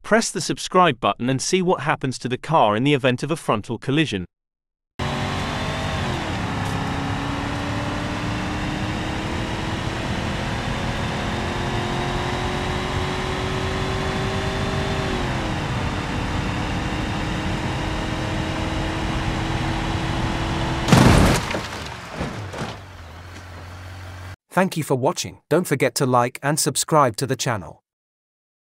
Press the subscribe button and see what happens to the car in the event of a frontal collision. Thank you for watching. Don't forget to like and subscribe to the channel.